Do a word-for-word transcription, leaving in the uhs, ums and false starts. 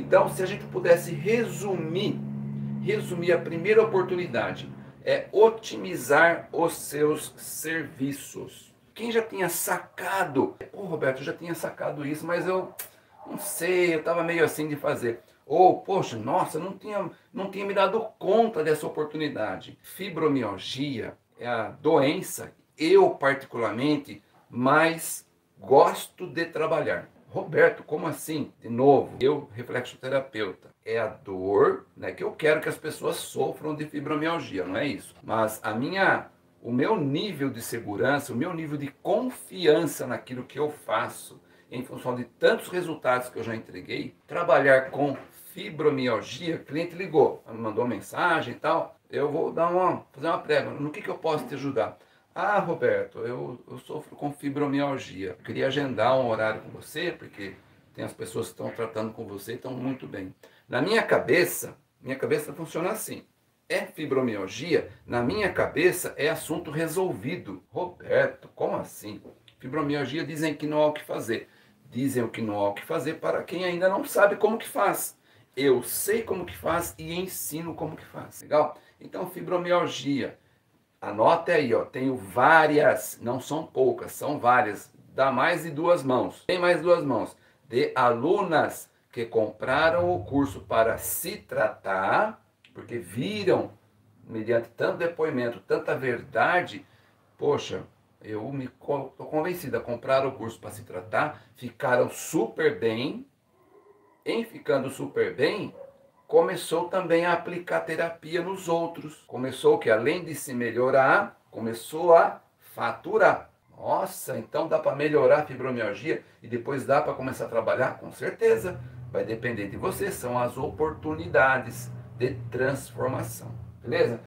Então, se a gente pudesse resumir, resumir a primeira oportunidade, é otimizar os seus serviços. Quem já tinha sacado, pô, Roberto, eu já tinha sacado isso, mas eu não sei, eu estava meio assim de fazer. Ou, poxa, nossa, não tinha, não tinha me dado conta dessa oportunidade. Fibromialgia é a doença, eu particularmente, mais gosto de trabalhar. Roberto, como assim? De novo, eu, reflexoterapeuta, é a dor, né, que eu quero que as pessoas sofram de fibromialgia, não é isso? Mas a minha, o meu nível de segurança, o meu nível de confiança naquilo que eu faço, em função de tantos resultados que eu já entreguei, trabalhar com fibromialgia, o cliente ligou, mandou uma mensagem e tal, eu vou dar uma, fazer uma prega, no que, que eu posso te ajudar? Ah, Roberto, eu, eu sofro com fibromialgia. Eu queria agendar um horário com você, porque tem as pessoas que estão tratando com você e estão muito bem. Na minha cabeça, minha cabeça funciona assim. É fibromialgia? Na minha cabeça é assunto resolvido. Roberto, como assim? Fibromialgia dizem que não há o que fazer. Dizem o que não há o que fazer para quem ainda não sabe como que faz. Eu sei como que faz e ensino como que faz. Legal? Então, fibromialgia. Anota aí, ó, tenho várias, não são poucas, são várias, dá mais de duas mãos, tem mais duas mãos, de alunas que compraram o curso para se tratar, porque viram, mediante tanto depoimento, tanta verdade, poxa, eu me estou convencida, compraram o curso para se tratar, ficaram super bem, em ficando super bem, começou também a aplicar terapia nos outros. Começou que, além de se melhorar, começou a faturar. Nossa, então dá para melhorar a fibromialgia e depois dá para começar a trabalhar? Com certeza. Vai depender de você, são as oportunidades de transformação. Beleza?